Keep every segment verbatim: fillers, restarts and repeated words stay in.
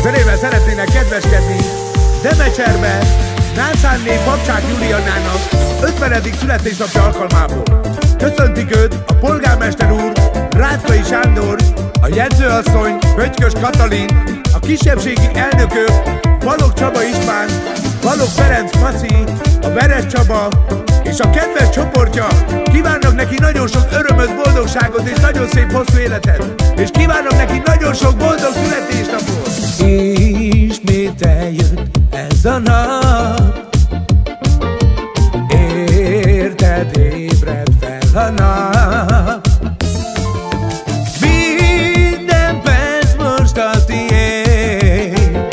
zenével szeretnének kedveskedni Demecserbe Nászánné Papcsák Juliannának ötvenedik születésnapja alkalmából. Köszöntik őt a polgármester úr, Rátkai Sándor, a jegyzőasszony, Pöttykös Katalin, a kisebbségi elnökök, Balogh Csaba István, Balogh Ferenc Maci, a Veres Csaba és a kedves csoportja. Kívánnak neki nagyon sok örömöt, boldogságot és nagyon szép hosszú életet, és kívánok neki nagyon sok boldog születésnapot. Ismét eljött ez a nap, érted, ébred fel a nap. Minden perc most a tiéd,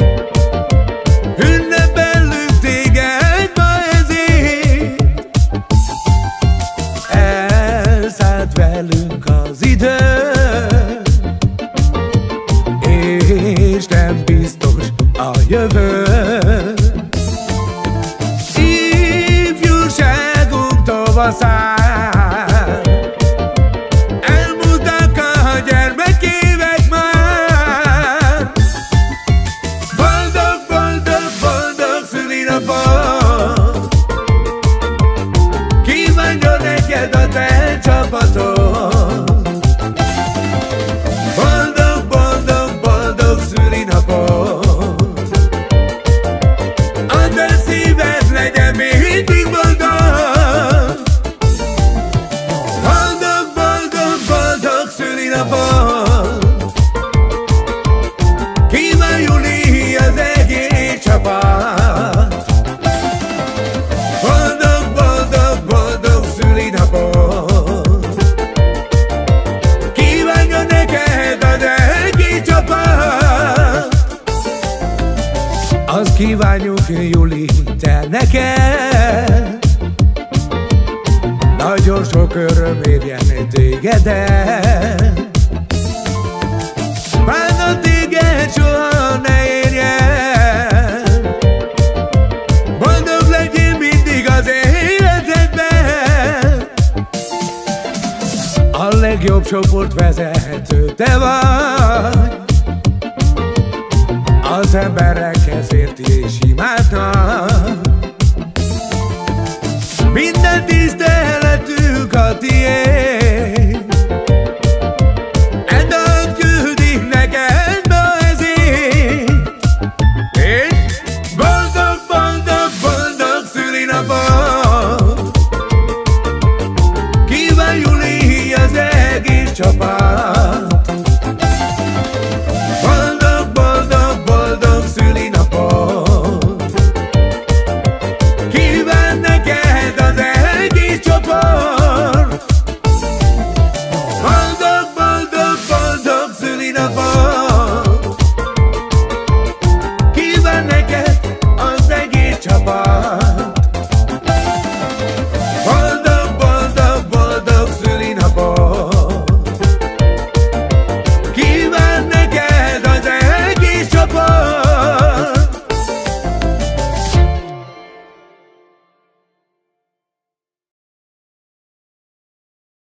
ünnepelünk téged ma ezért. Elszállt velünk az idő, és nem biztos a jövő. Ifjúságunk tavaszán elmúltak a gyermekévek már. Boldog, boldog, boldog szülinapot kívánja neked a te csapatod. Boldog, boldog, boldog szülinapot, a te szíved legyen mindig boldog. Boldog, boldog, boldog szülinapot kíván Juli, az egész csapat. Boldog, boldog, boldog szülinapot kívánja neked az egész csapat. Azt kívánjuk, Juli, te neked, nagyon sok öröm érjen tégedet. Bánat téged soha ne érjen, boldog legyél mindig az életedben. A legjobb csoportvezető te vagy, az emberek ezért is imádnak. Minden tiszteletük a tiéd, e dalt küldik neked ma ezért. És boldog, boldog, boldog szülinapot kíván Juli, az egész csapat. Boldog, boldog, boldog szülinapot kíván neked az egész csoport. Boldog, boldog, boldog szülinapot kíván neked az egész csapat.